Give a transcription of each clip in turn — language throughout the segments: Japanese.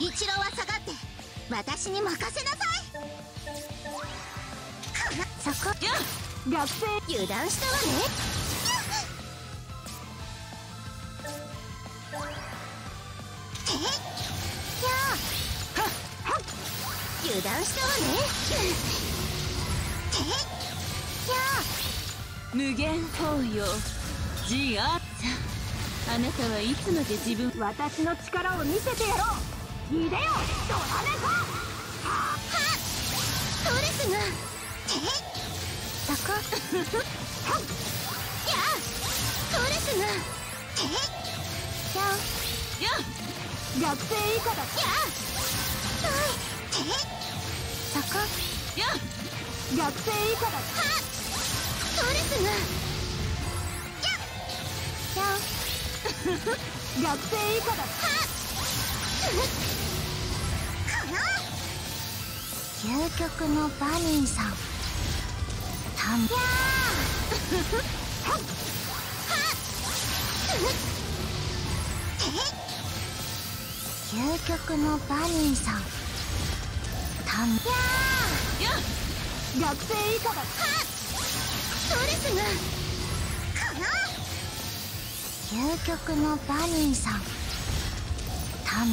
一郎は下がって私に任せなさい。そこや学生油断したわね。てや油断したわね。てや無限包容ジアッツァ。あなたはいつまで自分私の力を見せてやろう。いでよドラネコ。 はっトレスがてそこやトレスがてや学生以下だ。 やはいてそこや学生以下だ。 はっトレスがや学生以下だ。 はっかな究極のバニーさんたんやはっ究極のバニーさんたんや学生以下だ。 はっトレスがかな究極のバニーさんたんや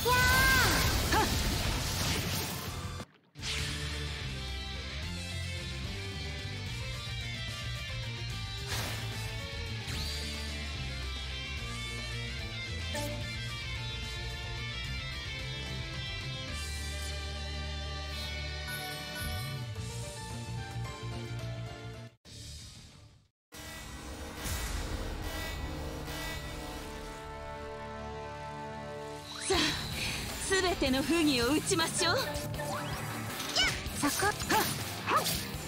すべての不義を打ちましょう。 そこはっはっ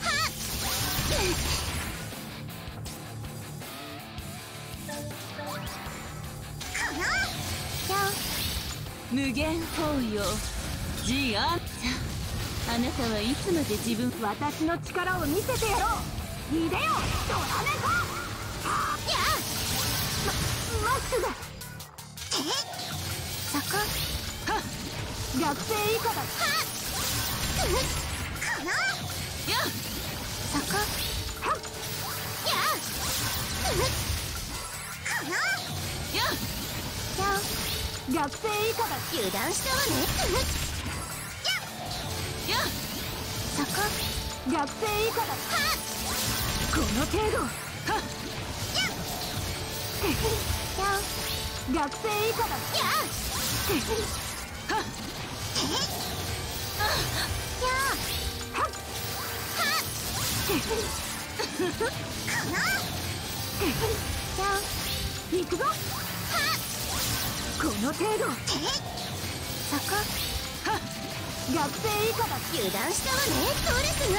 かなや無限包容ジアッツァ。あなたはいつまで自分私の力を見せてやろう。いでよドラネコ。 やマックだ。 そこ学生以下だ。 かなやそこやかなやや学生以下だ。 油断したわね。 やそこ学生以下だ。この程度。学生以下だ。 やかな行くぞ。この程度。 そこ学生以下だ。 油断したわね。トレス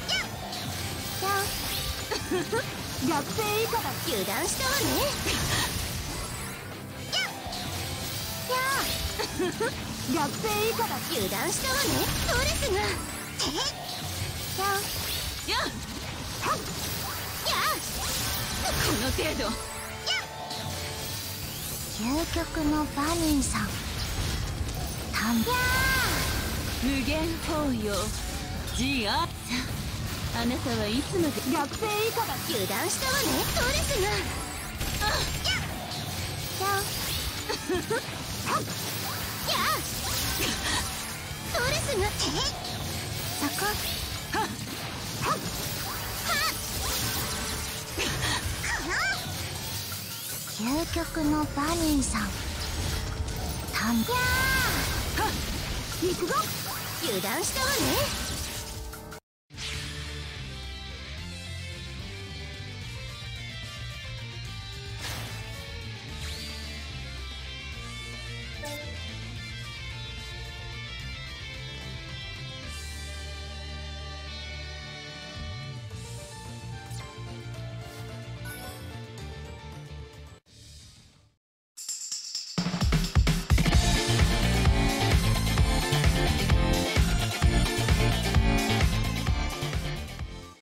が学生以下だ。 油断したわね。 学生以下だ。 油断したわね。トレスがやこの程度。 究極のバニーさんたんや無限包容ジアッツァ。あなたはいつまで学生以下だ。 油断したわね。トレスがトレスがそこ究極のバニーさんたんや行くぞ。 油断したわね。